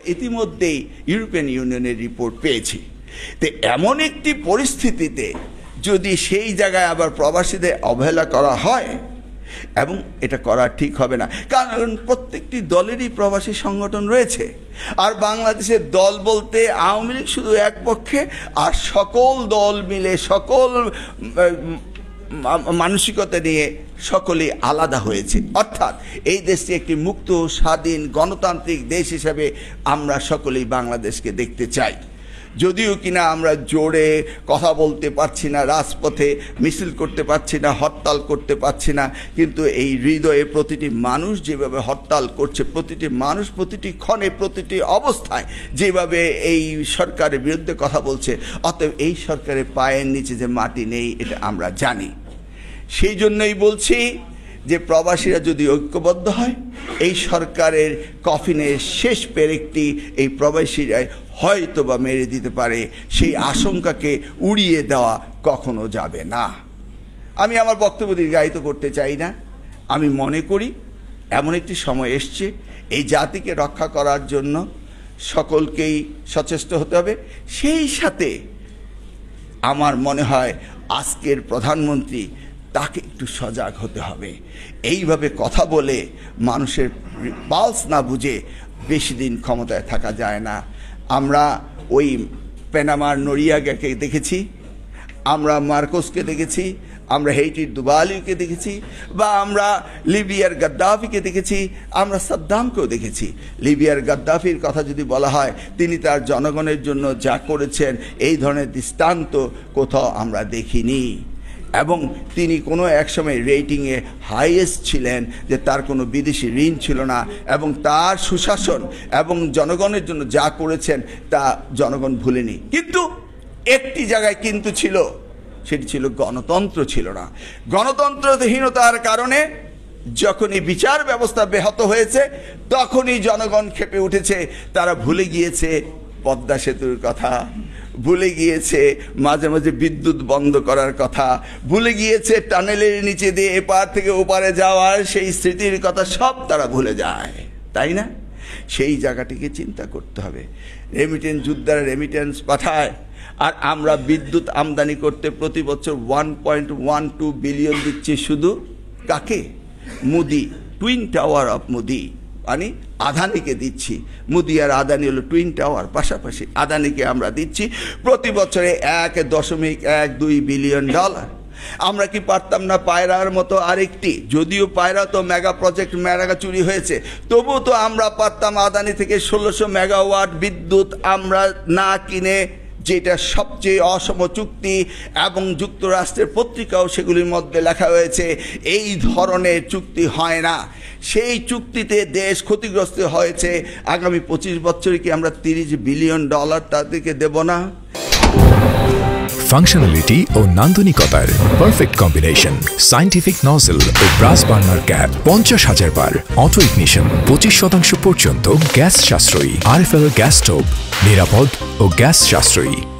ইতিমধ্যেই ইউরোপিয়ান ইউনিয়নের রিপোর্ট পেয়েছি। তো এমন একটি পরিস্থিতিতে যদি সেই জায়গায় আবার প্রবাসীদের অবহেলা করা হয়, এবং এটা করা ঠিক হবে না, কারণ প্রত্যেকটি দলেরই প্রবাসী সংগঠন রয়েছে। আর বাংলাদেশের দল বলতে আওয়ামী লীগ শুধু এক পক্ষে, আর সকল দল মিলে সকল মানসিকতা নিয়ে সকলেই আলাদা হয়েছে। অর্থাৎ এই দেশটি একটি মুক্ত, স্বাধীন, গণতান্ত্রিক দেশ হিসাবে আমরা সকলেই বাংলাদেশকে দেখতে চাই। যদিও কিনা আমরা জোরে কথা বলতে পারছি না, রাজপথে মিছিল করতে পারছি না, হরতাল করতে পারছি না, কিন্তু এই হৃদয়ে প্রতিটি মানুষ যেভাবে হরতাল করছে, প্রতিটি মানুষ প্রতিটি ক্ষণে প্রতিটি অবস্থায় যেভাবে এই সরকারের বিরুদ্ধে কথা বলছে, অতএব এই সরকারের পায়ের নিচে যে মাটি নেই এটা আমরা জানি। সেই জন্যই বলছি যে প্রবাসীরা যদি ঐক্যবদ্ধ হয়, এই সরকারের কফিনের শেষ পেরেকটি এই প্রবাসীরাই হয়তো বা মেরে দিতে পারে। সেই আশঙ্কাকে উড়িয়ে দেওয়া কখনো যাবে না। আমি আমার বক্তব্য দীর্ঘায়িত করতে চাই না। আমি মনে করি এমন একটি সময় এসছে, এই জাতিকে রক্ষা করার জন্য সকলকেই সচেষ্ট হতে হবে। সেই সাথে আমার মনে হয় আজকের প্রধানমন্ত্রী, তাকে একটু সজাগ হতে হবে। এইভাবে কথা বলে মানুষের পালস না বুঝে বেশি দিন ক্ষমতায় থাকা যায় না। আমরা ওই পেনামার নরিয়াগাকে দেখেছি, আমরা মার্কোসকে দেখেছি, আমরা হেইটির দুবালিকে দেখেছি, বা আমরা লিবিয়ার গাদ্দাফিকে দেখেছি, আমরা সাদ্দামকেও দেখেছি। লিবিয়ার গাদ্দাফির কথা যদি বলা হয়, তিনি তার জনগণের জন্য যা করেছেন এই ধরনের দৃষ্টান্ত কোথাও আমরা দেখিনি। এবং তিনি কোনো এক সময় রেটিংয়ে হাইয়েস্ট ছিলেন, যে তার কোনো বিদেশি ঋণ ছিল না, এবং তার সুশাসন এবং জনগণের জন্য যা করেছেন তা জনগণ ভুলেনি। কিন্তু একটি জায়গায় কিন্তু ছিল, সেটি ছিল গণতন্ত্র ছিল না। গণতন্ত্রহীনতার কারণে যখনই বিচার ব্যবস্থা ব্যাহত হয়েছে, তখনই জনগণ ক্ষেপে উঠেছে। তারা ভুলে গিয়েছে পদ্মা সেতুর কথা, ভুলে গিয়েছে মাঝে মাঝে বিদ্যুৎ বন্ধ করার কথা, ভুলে গিয়েছে টানেলের নিচে দিয়ে এপার থেকে ওপারে যাওয়ার সেই স্মৃতির কথা, সব তারা ভুলে যায়, তাই না? সেই জায়গাটিকে চিন্তা করতে হবে। রেমিটেন্স যোদ্ধারা রেমিটেন্স পাঠায়, আর আমরা বিদ্যুৎ আমদানি করতে প্রতি বছর 1.12 বিলিয়ন দিচ্ছি। শুধু কাকে? মুদি, টুইন টাওয়ার অফ মুদি, মানে আদানিকে দিচ্ছি। মুদি আর আদানি হলো টুইন টাওয়ার, পাশাপাশি। আদানিকে আমরা দিচ্ছি প্রতি বছরে 1.12 বিলিয়ন ডলার। আমরা কি পারতাম না পায়রার মতো আরেকটি, যদিও পায়রা তো মেগা প্রজেক্ট, মেগা চুরি হয়েছে, তবুও তো আমরা পারতাম আদানি থেকে 1600 মেগাওয়াট বিদ্যুৎ আমরা না কিনে, যেটা সবচেয়ে অসম চুক্তি, এবং যুক্তরাষ্ট্রের পত্রিকাও সেগুলির মধ্যে লেখা হয়েছে এই ধরনের চুক্তি হয় না। সেই চুক্তিতে দেশ ক্ষতিগ্রস্ত হয়েছে। আগামী 25 বছরে কি আমরা 30 বিলিয়ন ডলার তাদেরকে দেব না? ফাংশনালিটি ও নান্দনিকতার পারফেক্ট কম্বিনেশন। সায়েন্টিফিক নজল ও ব্রাস বার্নার ক্যাপ 50,000 বার। অটো ইগনিশন 25% পর্যন্ত গ্যাস সাশ্রয়ী। RFL গ্যাস স্টোভ নিরাপদ ও গ্যাস সাশ্রয়ী।